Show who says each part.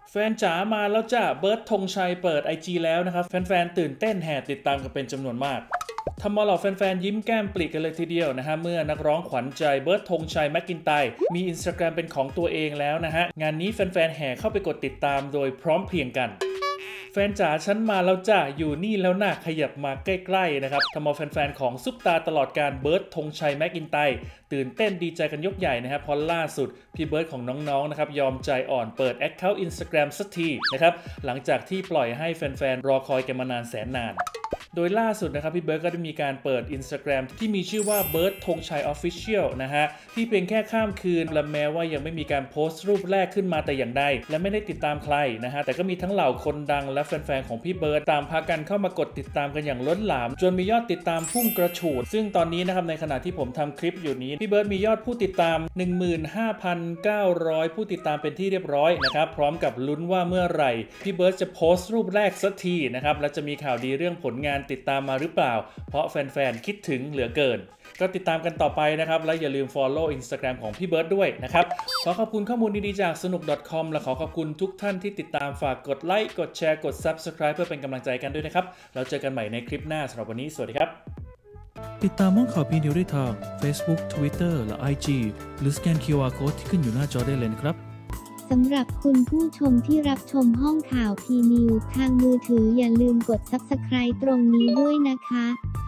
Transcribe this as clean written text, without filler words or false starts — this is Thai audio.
Speaker 1: แฟนจ๋ามาแล้วจ้าเบิร์ดธงชัยเปิด IG แล้วนะครับแฟนๆตื่นเต้นแห่ติดตามกันเป็นจำนวนมากทำเอาเหล่าแฟนๆยิ้มแก้มปริกันเลยทีเดียวนะฮะเมื่อนักร้องขวัญใจเบิร์ดธงชัยแม็กกินไตร์มี Instagram เป็นของตัวเองแล้วนะฮะงานนี้แฟนๆแห่เข้าไปกดติดตามโดยพร้อมเพรียงกันแฟนจ๋าฉันมาแล้วจ้าอยู่นี่แล้วน่าขยับมาใกล้ๆนะครับทำเอาแฟนๆของซุปตาตลอดการเบิร์ดธงชัยแม็กกินไตร์ตื่นเต้นดีใจกันยกใหญ่นะครับเพราะล่าสุดพี่เบิร์ดของน้องๆนะครับยอมใจอ่อนเปิด Account Instagram สักทีนะครับหลังจากที่ปล่อยให้แฟนๆรอคอยกันมานานแสนนานโดยล่าสุดนะครับพี่เบิร์ดก็ได้มีการเปิด Instagram ที่มีชื่อว่าเบิร์ดธงชัย Official นะฮะที่เพียงแค่ข้ามคืนและแม้ว่ายังไม่มีการโพสต์รูปแรกขึ้นมาแต่อย่างใดและไม่ได้ติดตามใครนะฮะแต่ก็มีทั้งเหล่าคนดังและแฟนๆของพี่เบิร์ดตามพากันเข้ามากดติดตามกันอย่างล้นหลามจนมียอดติดตามพุ่งกระฉูดซึ่งตอนนี้นะครับในขณะที่ผมทำคลิปอยู่นี้พี่เบิร์ดมียอดผู้ติดตาม 15,900 ผู้ติดตามเป็นที่เรียบร้อยนะครับพร้อมกับลุ้นว่าเมื่อไหร่พี่เบิร์ดจะโพสต์รูปแรกสักทีนะครับและจะมีข่าวดีเรื่องผลงานติดตามมาหรือเปล่าเพราะแฟนๆคิดถึงเหลือเกินก็ติดตามกันต่อไปนะครับและอย่าลืม follow Instagram ของพี่เบิร์ดด้วยนะครับขอขอบคุณข้อมูลดีๆจากสนุก .com และขอขอบคุณทุกท่านที่ติดตามฝากกดไลค์กดแชร์กด Subscribe เพื่อเป็นกำลังใจกันด้วยนะครับแล้วเจอกันใหม่ในคลิปหน้าสำหรับวันนี้สวัสดีครับติดตามห้องข่าวพีนิวได้ทาง Facebook Twitter และ IG หรือสแกน QR Code ที่ขึ้นอยู่หน้าจอได้เลยนะครับ
Speaker 2: สำหรับคุณผู้ชมที่รับชมห้องข่าวพีนิวทางมือถืออย่าลืมกด Subscribe ตรงนี้ด้วยนะคะ